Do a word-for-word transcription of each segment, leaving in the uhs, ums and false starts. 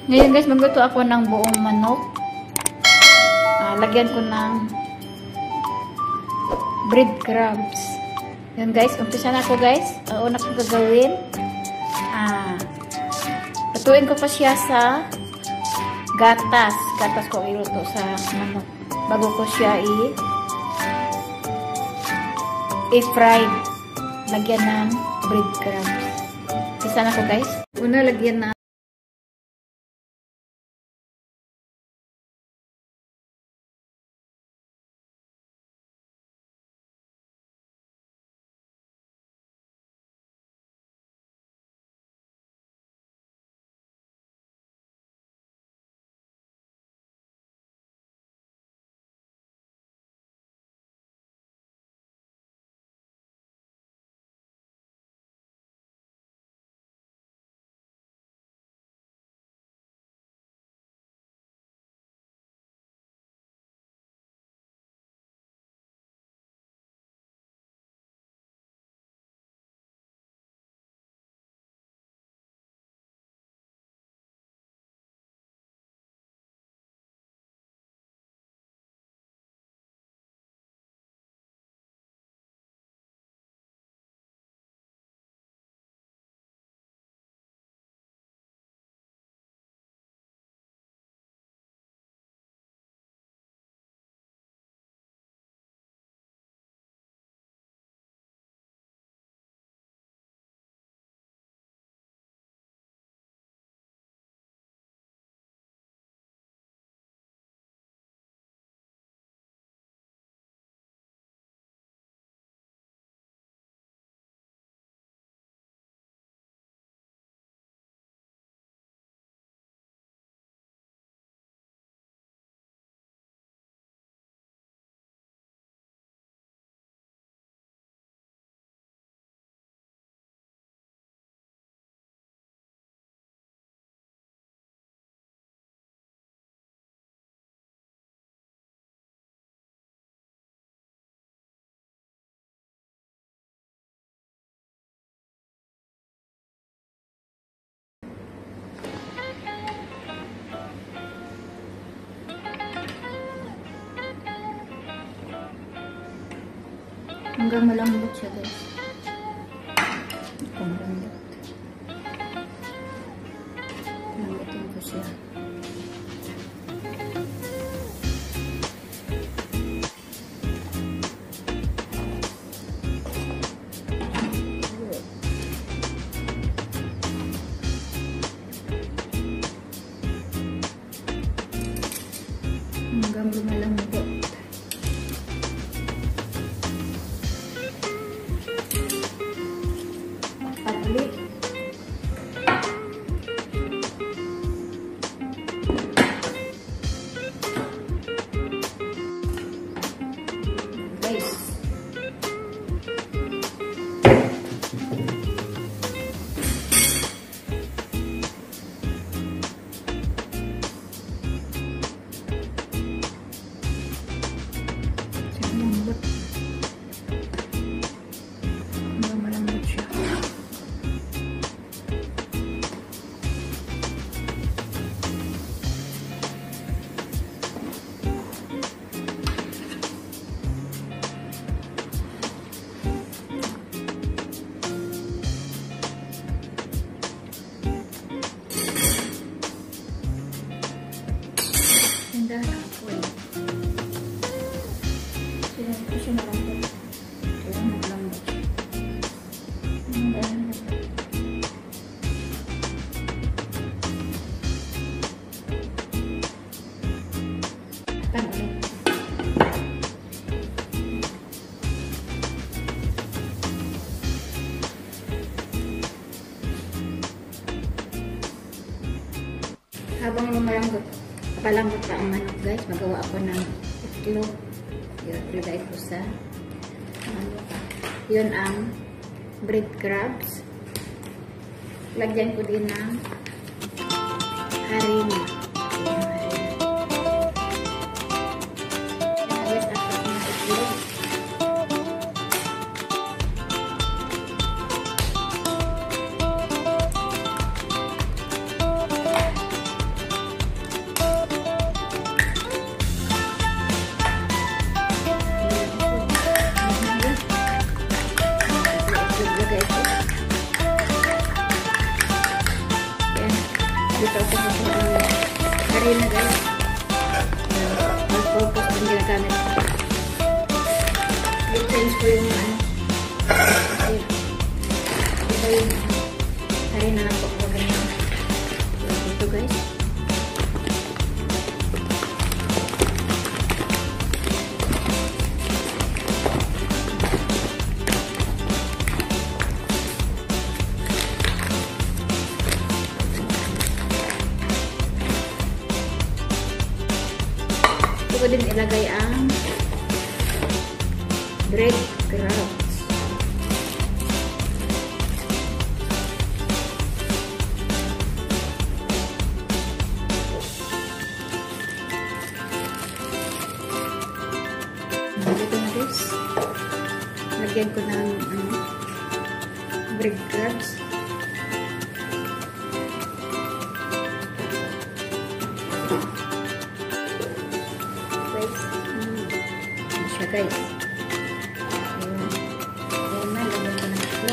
Ngayon guys, magluto ako ng buong manok. Uh, lagyan ko ng breadcrumbs. Yun guys, umpisa na ako guys. Ang una kong gagawin, ah, lutuin ko pa siya sa gatas. Gatas ko iluto sa manok. Bago ko siya i i-fried. Lagyan ng breadcrumbs. Umpisa na ako guys. Una lagyan na hanggang malambot siya guys. Ito malambot. Malambutin ko siya. Hanggang lumalambot. Habang lumalambot, palambot pa ang manok guys, magawa ako ng itlog. Yun, ilagay ko sa manok. Yun ang breadcrumbs. Lagyan ko din ng harina. din ilagay ang bread crumbs. Dito na guys. Lagyan ko ng ano, bread crumbs. Guys, mm, ano siya guys. Ayan. Ayan na, lagyan ko ng siya.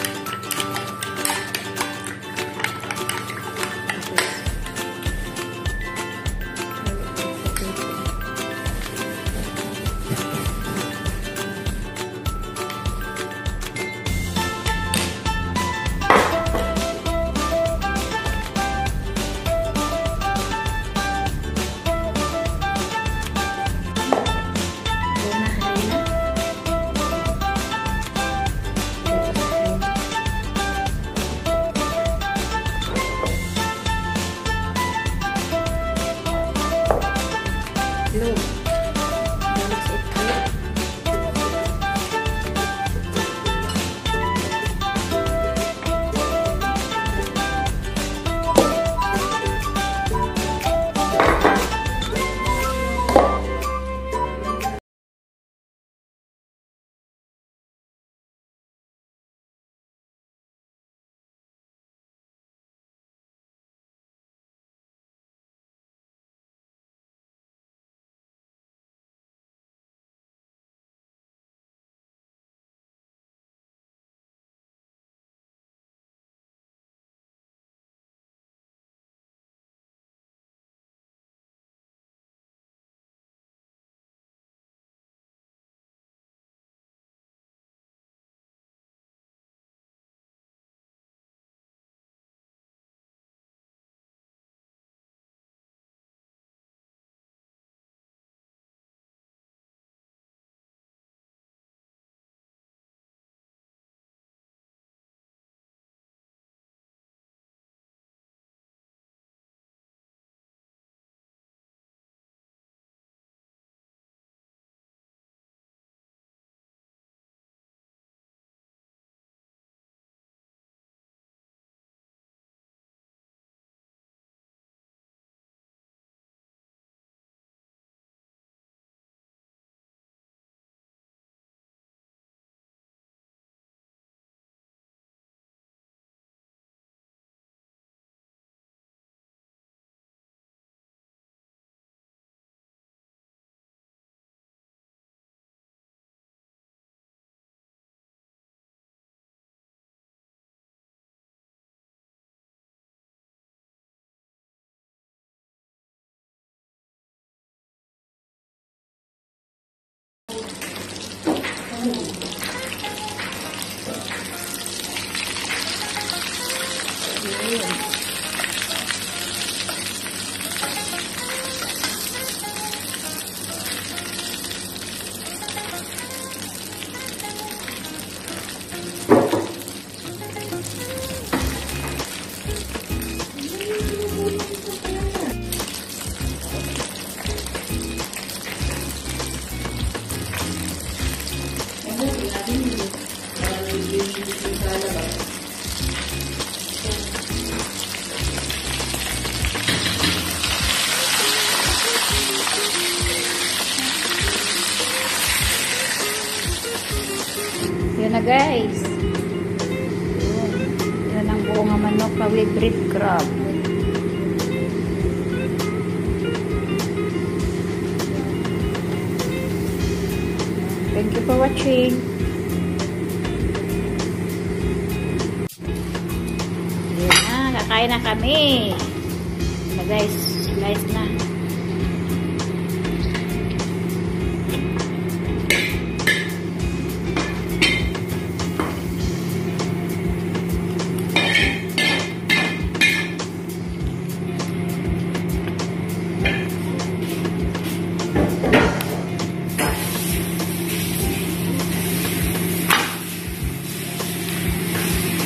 Yan na guys. Yan ang buong manok na with bread crumb. Thank you for watching. Yan na, kakain na kami. Na guys, slice na.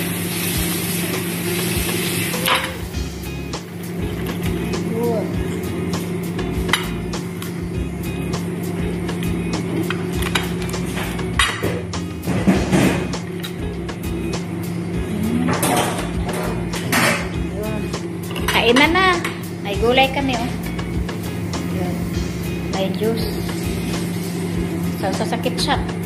Good. gulay kami, oh. Yun. May juice. So, sasakit siya.